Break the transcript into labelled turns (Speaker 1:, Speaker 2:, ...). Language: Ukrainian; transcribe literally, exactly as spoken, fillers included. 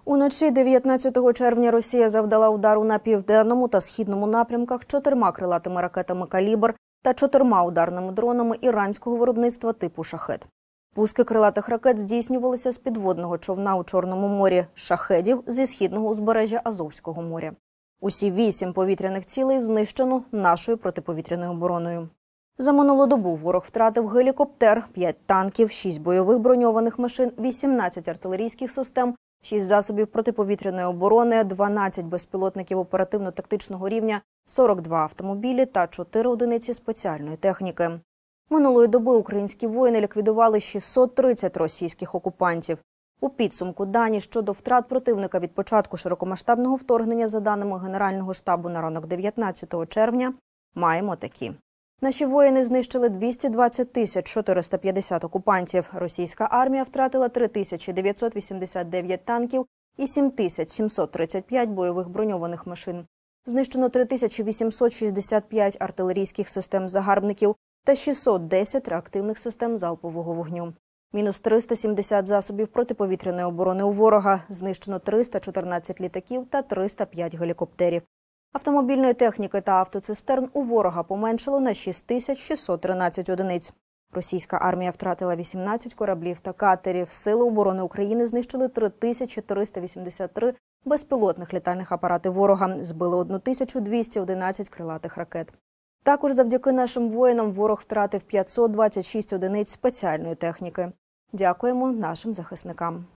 Speaker 1: Уночі дев'ятнадцятого червня Росія завдала удару на південному та східному напрямках чотирма крилатими ракетами «Калібр» та чотирма ударними дронами іранського виробництва типу «Шахед». Пуски крилатих ракет здійснювалися з підводного човна у Чорному морі, «Шахедів» зі східного узбережжя Азовського моря. Усі вісім повітряних цілей знищено нашою протиповітряною обороною. За минулу добу ворог втратив гелікоптер, п'ять танків, шість бойових броньованих машин, вісімнадцять артилерійських систем, шість засобів протиповітряної оборони, дванадцять безпілотників оперативно-тактичного рівня, сорок два автомобілі та чотири одиниці спеціальної техніки. Минулої доби українські воїни ліквідували шістсот тридцять російських окупантів. У підсумку дані щодо втрат противника від початку широкомасштабного вторгнення, за даними Генерального штабу на ранок дев'ятнадцятого червня, маємо такі. Наші воїни знищили двісті двадцять тисяч чотириста п'ятдесят окупантів. Російська армія втратила три тисячі дев'ятсот вісімдесят дев'ять танків і сім тисяч сімсот тридцять п'ять бойових броньованих машин. Знищено три тисячі вісімсот шістдесят п'ять артилерійських систем загарбників та шістсот десять реактивних систем залпового вогню. Мінус триста сімдесят засобів протиповітряної оборони у ворога. Знищено триста чотирнадцять літаків та триста п'ять гелікоптерів. Автомобільної техніки та автоцистерн у ворога поменшало на шість тисяч шістсот тринадцять одиниць. Російська армія втратила вісімнадцять кораблів та катерів. Сили оборони України знищили три тисячі триста вісімдесят три безпілотних літальних апарати ворога. Збили тисячу двісті одинадцять крилатих ракет. Також завдяки нашим воїнам ворог втратив п'ятсот двадцять шість одиниць спеціальної техніки. Дякуємо нашим захисникам.